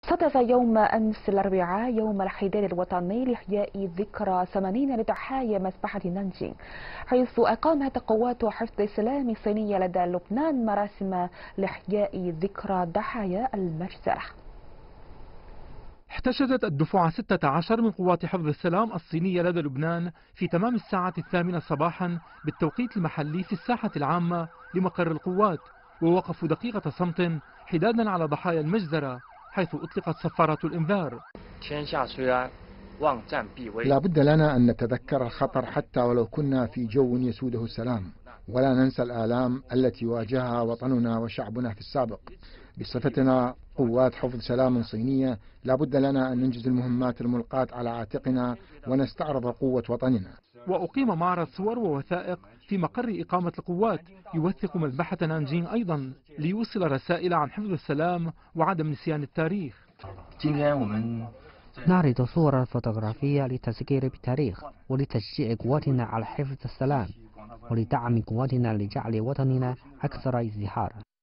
صادف يوم أمس الأربعاء يوم الحداد الوطني لإحياء ذكرى 80 لضحايا مسبحة نانجينغ، حيث أقامت قوات حفظ السلام الصينية لدى لبنان مراسم لإحياء ذكرى ضحايا المجزرة. احتشدت الدفعة 16 من قوات حفظ السلام الصينية لدى لبنان في تمام الساعة 8 صباحا بالتوقيت المحلي في الساحة العامة لمقر القوات، ووقفوا دقيقة صمت حدادا على ضحايا المجزرة، حيث أطلقت صفارات الإنذار. لا بد لنا أن نتذكر الخطر حتى ولو كنا في جو يسوده السلام، ولا ننسى الآلام التي واجهها وطننا وشعبنا في السابق. بصفتنا قوات حفظ سلام صينية لا بد لنا أن ننجز المهمات الملقاة على عاتقنا ونستعرض قوة وطننا. وأقيم معرض صور ووثائق في مقر إقامة القوات يوثق مذبحة نانجينغ أيضا ليوصل رسائل عن حفظ السلام وعدم نسيان التاريخ. نعرض صورا فوتوغرافية للتذكير بالتاريخ ولتشجيع قواتنا على حفظ السلام ولدعم قواتنا لجعل وطننا أكثر ازدهارا.